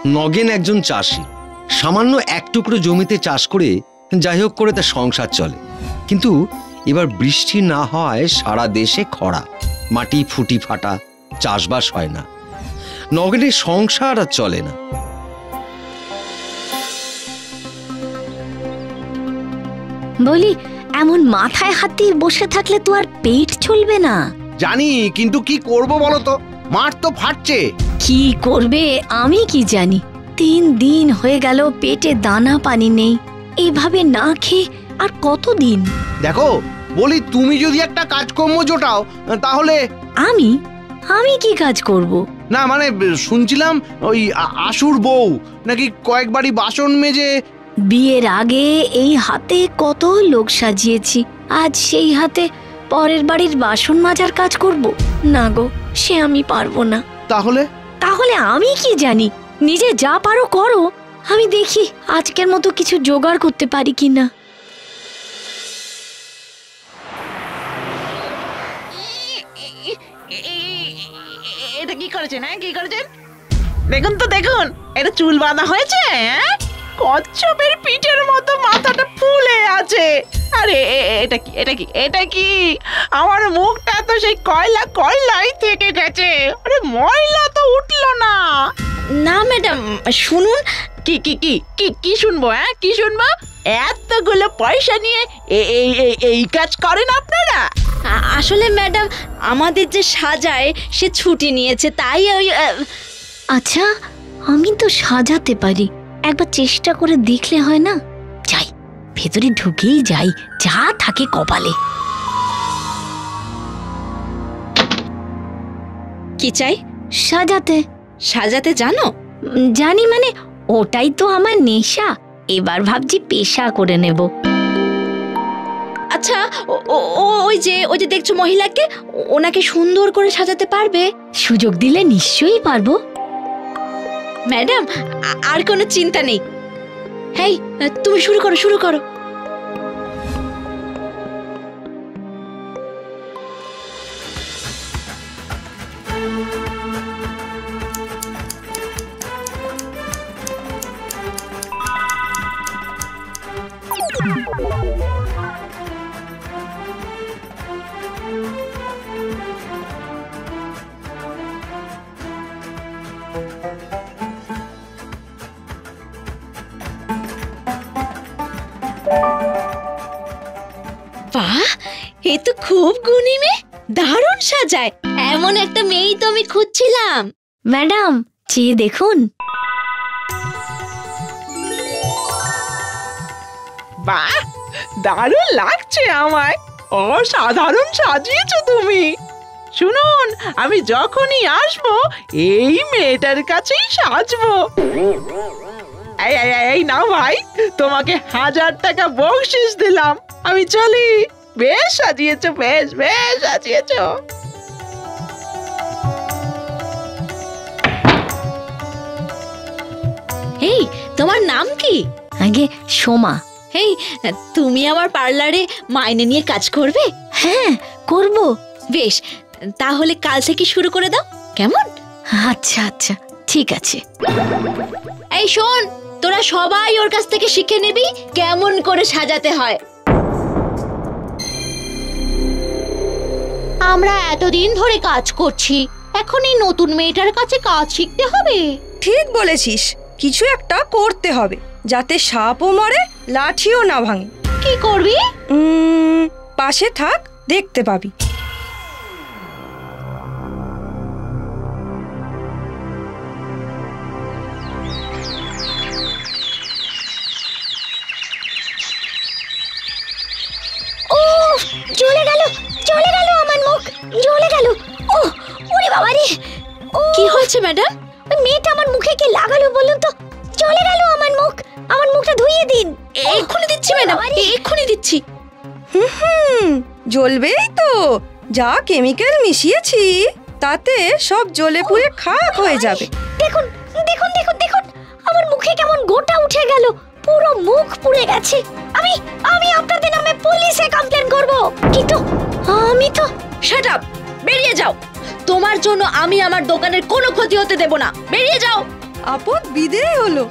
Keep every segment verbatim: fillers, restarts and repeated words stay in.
নগেন একজন চাষি, সামান্য এক টুকরো জমিতে চাষ করে যাই হোক করে তার সংসার চলে। কিন্তু এবার বৃষ্টি না হওয়ায় সারা দেশে খরা, মাটি ফুটি ফাটা, চাষবাস হয় না। নগেনের সংসার আর চলে না। বলি, এমন মাথায় হাত দিয়ে বসে থাকলে তো আর পেট চলবে না। জানি, কিন্তু কি করব বলো তো, মাঠ তো ফাটছে। কি করবে আমি কি জানি। তিন দিন হয়ে গেল পেটে দানা পানি নেই। এইভাবে না খেয়ে আর কতদিন? দেখো বলি, তুমি যদি একটা কাজকর্ম জোটাও তাহলে। আমি আমি কি কাজ করব? না মানে শুনছিলাম ওই আশুর বউ নাকি কয়েকবারই বাসন মেজে। বিয়ের আগে এই হাতে কত লোক সাজিয়েছি, আজ সেই হাতে পরের বাড়ির বাসন মাজার কাজ করব? না গো, সে আমি পারবো না। তাহলে তাহলে আমি কি জানি, নিজে যা পারো করো। আমি দেখি আজকের মতো কিছু জোগাড় করতে পারি কিনা। এটা কি করেছেন? হ্যাঁ, কি করেছেন? দেখুন তো, দেখুন, এটা চুল বাঁধা হয়েছে। হ্যাঁ, কচ্ছপের পিঠের মতো মাথাটা ফুলে আছে। আরে এটা কি, এটা কি, এটা কি? আমার মুখটা তো সেই কয়লা কয়লাই থেকে গেছে। আরে ময়লা তো উঠলো না। না ম্যাডাম, শুনুন। কি কি কি কি কি শুনবো? হ্যাঁ, কি শুনবো? এতগুলো পয়সা নিয়ে এই এই কাজ করেন আপনারা? আসলে ম্যাডাম, আমাদের যে সাজায় সে ছুটি নিয়েছে, তাই ওই। আচ্ছা, আমি তো সাজাতে পারি, একবার চেষ্টা করে দেখলে হয় না? যাই, ভেতরে ঢুকেই যাই, যা থাকে কপালে। কি চাই? সাজাতে। সাজাতে জানো? জানি মানে, ওটাই তো আমার নেশা। এবার ভাবছি পেশা করে নেব। আচ্ছা, ওই যে ওই যে দেখছো মহিলাকে, ওনাকে সুন্দর করে সাজাতে পারবে? সুযোগ দিলে নিশ্চয়ই পারবো ম্যাডাম, আর কোনো চিন্তা নেই। হেই, তুমি শুরু করো, শুরু করো। বাহ, এ তো খুব গুণী মেয়ে, দারুণ সাজায়। এমন একটা মেয়েই তো আমি খুঁজছিলাম। ম্যাডাম, চেয়ে দেখুন। বাহ, দারুণ লাগছে আমায়। অসাধারণ সাজিয়েছো তুমি। শুনুন, আমি যখনই আসবো এই মেয়েটার কাছেই সাজবো। এই এই নাও ভাই, তোমাকে হাজার টাকা বকশিশ দিলাম। আমি চলি। বেশ সাজিয়েছো, বেশ বেশ সাজিয়েছো। এই, তোমার নাম কি? আগে সোমা। এই, তুমি আমার পার্লারে মাইনে নিয়ে কাজ করবে? হ্যাঁ, করব। বেশ, তাহলে কাল থেকে শুরু করে দাও, কেমন? আচ্ছা আচ্ছা, ঠিক আছে। এই শোন, তোরা সবাই ওর কাছ থেকে শিখে নিবি কেমন করে সাজাতে হয়। আমরা এতদিন ধরে কাজ করছি, এখন এই নতুন মেয়েটার কাছে কাজ শিখতে হবে? ঠিক বলেছিস, কিছু একটা করতে হবে যাতে সাপও মরে, লাঠিও না ভাঙে। কি করবি? উম, পাশে থাক, দেখতে পাবি। জ্বলে গেল, জ্বলে গেল আমার মুখ, জ্বলে গেল। ও ওরে বাবা রে! কি হয়েছে ম্যাডাম? ওই মেয়েটা আমার মুখে কি লাগালো বলুন তো? জ্বলে গেল আমার মুখ, আমার মুখটা ধুইয়ে দিন। এক্ষুনি দিচ্ছি ম্যাডাম, এক্ষুনি দিচ্ছি। হুম হুম, জ্বলবেই তো। যা কেমিক্যাল মিশিয়েছি তাতে সব জ্বলে পুড়ে খাক হয়ে যাবে। দেখুন দেখুন দেখুন দেখুন, আমার মুখে কেমন গোটা উঠে গেল, পুরো মুখ পুড়ে গেছে। আমি আমি আপনাদের নামে পুলিশে কমপ্লেন করব। কিন্তু আমি তো। শাট আপ, বেরিয়ে যাও। তোমার জন্য আমি আমার দোকানের কোনো ক্ষতি হতে দেব না। বেরিয়ে যাও। আপদ বিদেয় হলো।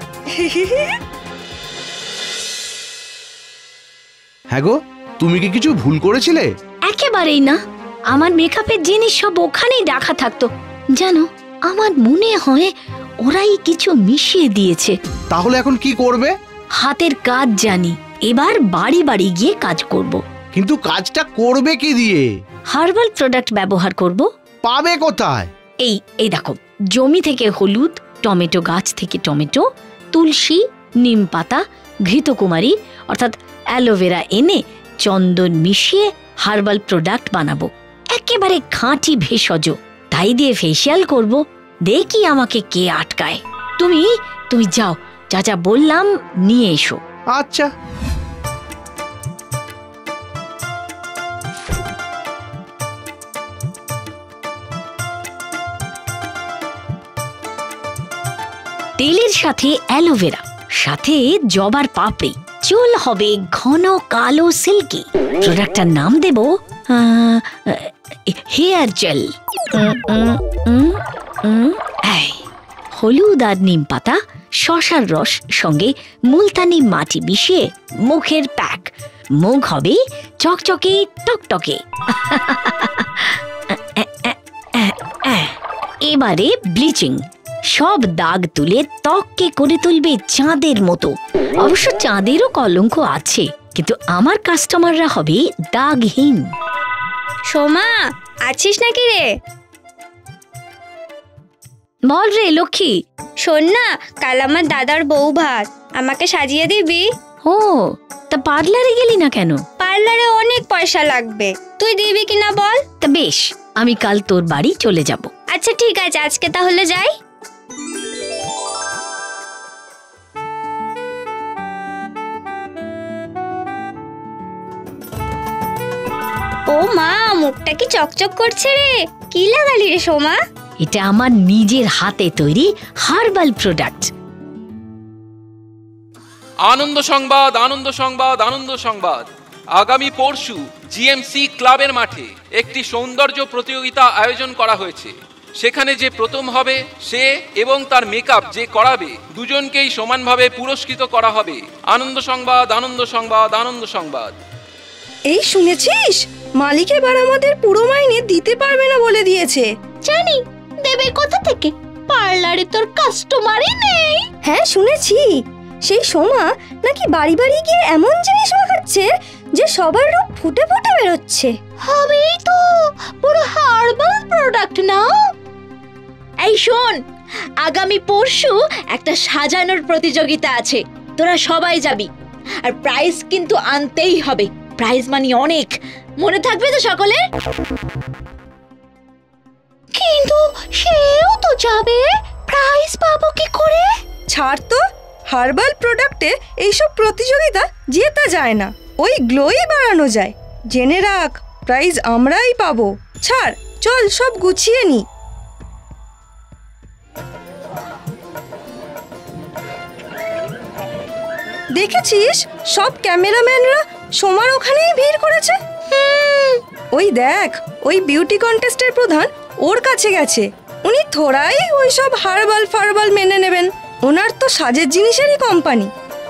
হ্যাঁ গো, তুমি কি কিছু ভুল করেছিলে? একেবারেই না, আমার মেকআপের জিনিস সব ওখানেই রাখা থাকতো। জানো, আমার মনে হয় ওরাই কিছু মিশিয়ে দিয়েছে। তাহলে এখন কি করবে? হাতের কাজ জানি, এবার বাড়ি বাড়ি গিয়ে কাজ করব। কিন্তু কাজটা করবে কি দিয়ে? হার্বাল প্রোডাক্ট ব্যবহার করব। পাবে কোথায়? এই এই দেখো, জমি থেকে হলুদ, টমেটো গাছ থেকে টমেটো, তুলসী, নিম পাতা, ঘৃতকুমারী অর্থাৎ অ্যালোভেরা এনে চন্দন মিশিয়ে হার্বাল প্রোডাক্ট বানাবো। একেবারে খাঁটি ভেষজ, তাই দিয়ে ফেসিয়াল করব। দেখি আমাকে কে আটকায়। তুমি তুমি যাও, যা যা বললাম নিয়ে এসো। আচ্ছা। তেলের সাথে অ্যালোভেরা, সাথে জবার পাপড়ি, চুল হবে ঘন কালো সিল্কি। প্রোডাক্টটার নাম দেব হেয়ার জেল। হলুদ আর নিম পাতা, শশার রস সঙ্গে মুলতানি মাটি মিশিয়ে মুখের প্যাক। মুখ হবে চকচকে টকটকে। এবারে ব্লিচিং, সব দাগ তুলে ত্বককে করে তুলবে চাঁদের মতো। অবশ্য চাঁদেরও কলঙ্ক আছে, কিন্তু আমার কাস্টমাররা হবে দাগহীন। সোমা, আছিস নাকি রে? বল রে লক্ষ্মী। শোন না, কাল আমার দাদার বউ ভাত, আমাকে সাজিয়ে দিবি? ও, তা পার্লারে গেলি না কেন? পার্লারে অনেক পয়সা লাগবে, তুই দিবি কিনা বল? তা বেশ, আমি কাল তোর বাড়ি চলে যাব। আচ্ছা ঠিক আছে, আজকে তাহলে যাই। ও মা, মুখটা কি চকচক করছে রে! কি লাগালি রে সোমা? এটা আমার নিজের হাতে তৈরি হার্বাল প্রোডাক্ট। আনন্দ সংবাদ, আনন্দ সংবাদ, আনন্দ সংবাদ। আগামী পরশু জিএমসি ক্লাবের মাঠে একটি সৌন্দর্য প্রতিযোগিতা আয়োজন করা হয়েছে। সেখানে যে প্রথম হবে সে এবং তার মেকআপ যে করাবে দুজনকেই সমানভাবে পুরস্কৃত করা হবে। আনন্দ সংবাদ, আনন্দ সংবাদ, আনন্দ সংবাদ। এই শুনেছিস, মালিক এবার আমাদের পুরো মাইনে দিতে পারবে না বলে দিয়েছে। জানি, দেবে কোথা থেকে? পার্লারে তোর কাস্টমারই নেই। হ্যাঁ শুনেছি, সেই সোমা নাকি বাড়ি বাড়ি গিয়ে এমন জিনিস মাখাচ্ছে যে সবার রূপ ফুটে ফুটে বেরোচ্ছে। হবেই তো, পুরো হার্বাল প্রোডাক্ট না। এই শোন, আগামী পরশু একটা সাজানোর প্রতিযোগিতা আছে, তোরা সবাই যাবি। আর প্রাইজ কিন্তু আনতেই হবে, প্রাইজ মানি অনেক, মনে থাকবে তো সকলের? কিন্তু সেও তো যাবে, প্রাইজ পাবো কি করে? ছাড় তো, হার্বাল প্রোডাক্টে এইসব প্রতিযোগিতা জেতা যায় না, ওই গ্লোই বাড়ানো যায়। জেনে রাখ, প্রাইজ আমরাই পাবো। ছাড়, চল সব গুছিয়ে নি। দেখেছিস, সব ক্যামেরাম্যানরা সোমার ওখানেই ভিড় করেছে। ওই দেখ, ওই বিউটি কন্টেস্টের প্রধান ওর কাছে গেছে। উনি থোড়াই ওই সব হার্বাল ফার্বাল মেনে নেবেন, ওনার তো সাজের জিনিসেরই কোম্পানি।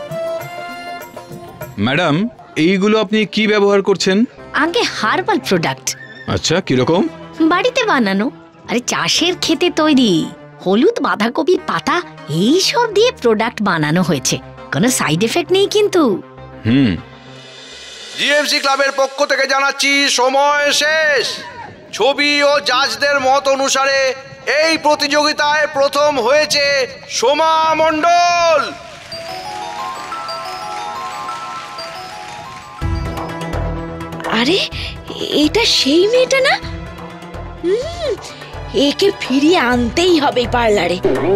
ম্যাডাম, এইগুলো আপনি কি ব্যবহার করছেন? আগে হার্বাল প্রোডাক্ট। আচ্ছা, কিরকম? বাড়িতে বানানো, আরে চাষের খেতে তৈরি। হলুদ, বাঁধাকপির পাতা এই সব দিয়ে প্রোডাক্ট বানানো হয়েছে, কোনো সাইড এফেক্ট নেই কিন্তু। হুম। জিএমসি ক্লাবের পক্ষ থেকে জানাচ্ছি, সময় শেষ। ছবি ও জাজদের মত অনুসারে এই প্রতিযোগিতায় প্রথম হয়েছে সোমা মণ্ডল। আরে, এটা সেই মেয়েটা না? হুম, একে ফিরিয়ে আনতেই হবে পার্লারে।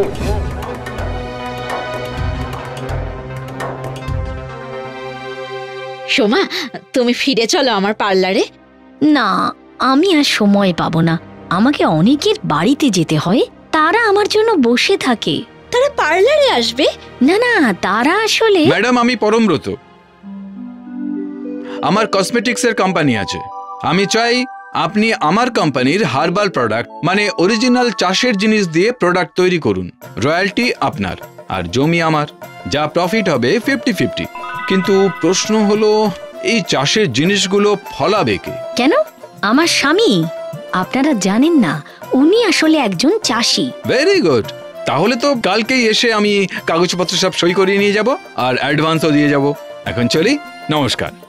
সোমা, তুমি ফিরে চলো আমার পার্লারে। না, আমি আর সময় পাবো না, আমাকে অনেকের বাড়িতে যেতে হয়, তারা আমার জন্য বসে থাকে। তারা পার্লারে আসবে? না না, তারা আসলে। ম্যাডাম, আমি পরমব্রত, আমার কসমেটিক্সের কোম্পানি আছে। আমি চাই আপনি আমার কোম্পানির হার্বাল প্রোডাক্ট মানে অরিজিনাল চাষের জিনিস দিয়ে প্রোডাক্ট তৈরি করুন, রয়্যালটি আপনার আর জমি আমার, যা প্রফিট হবে ফিফটি ফিফটি। কিন্তু প্রশ্ন হলো এই চাষের জিনিসগুলো ফলাবে কে? কেন? আমার স্বামী। আপনারা জানেন না উনি আসলে একজন চাষি। ভেরি গুড, তাহলে তো কালকেই এসে আমি কাগজপত্র সব সই করিয়ে নিয়ে যাব আর অ্যাডভান্সও দিয়ে যাব। এখন চলি, নমস্কার।